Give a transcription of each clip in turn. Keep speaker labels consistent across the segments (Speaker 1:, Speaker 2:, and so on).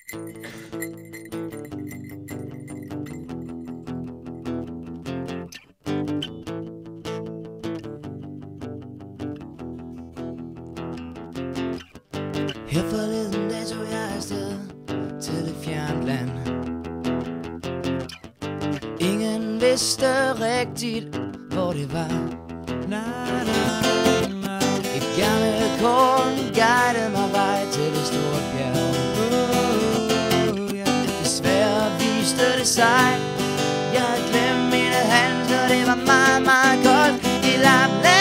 Speaker 1: Her forleden dag tog jeg afsted til et fjernt land. Ingen vidste rigtigt, hvor det var. Et gammelt kort guidede mig vej til det store bjerg. Desværre viste det sig, jeg havde glemt mine handsker. Det var meget, meget koldt i Lapland.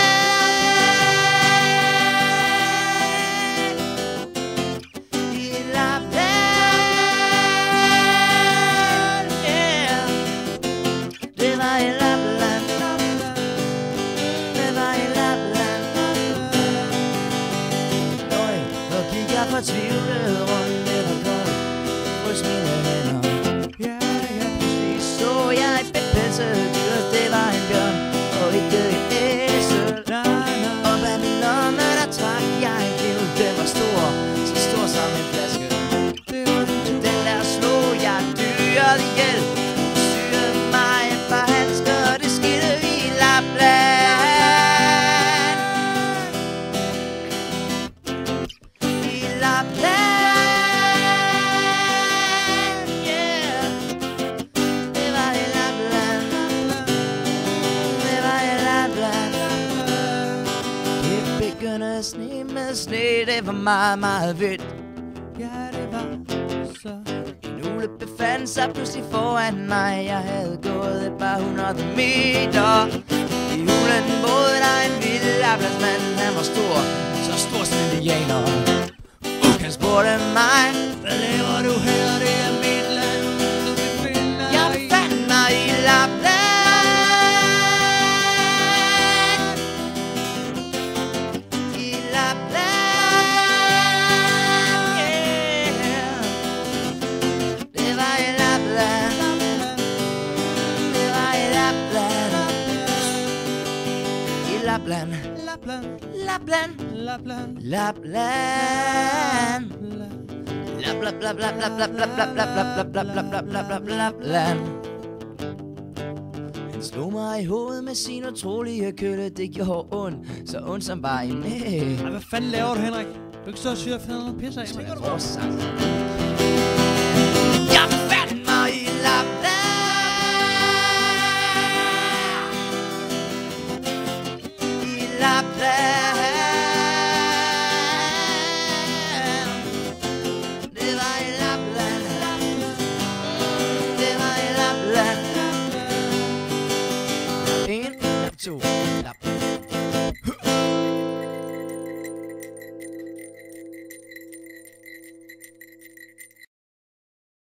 Speaker 1: Fortvivlet rundt, det var koldt hos mine venner. Pludselig så jeg et bepelset dyr, det var en bjørn og ikke et æsel. Og bag min lomme, der trak jeg en kniv, den var stor, så stor som en flaske. Den der slog jeg dyret ihjel, syrede mig et par handsker, og det skete i Lapland. Sne med sne, det var meget, meget hvidt. Ja, det var så. En ugle befandt sig pludselig foran mig. Jeg havde gået et par 100 meter. I hulen boede der en vild laplandsmand. Han var stor, så stor som en indianer. Han spurgte mig, hvad laver du her? Det er mit land, du befinder dig. Jeg befandt mig i Lapland. Lapland, Lapland, Lapland, Lapland, Lapland, Lapland. Han slog mig i hovedet med sin utrolige kølle. Det gjorde ondt, så ondt som bare i næ.
Speaker 2: Hvad fanden laver du, Henrik? Du kan ikke stå og syre og finde noget pisser af,
Speaker 1: Svinger du vores sang? Jeg befandt mig i Lapland. Det var i Lapland. Det var i Lapland. 1, 2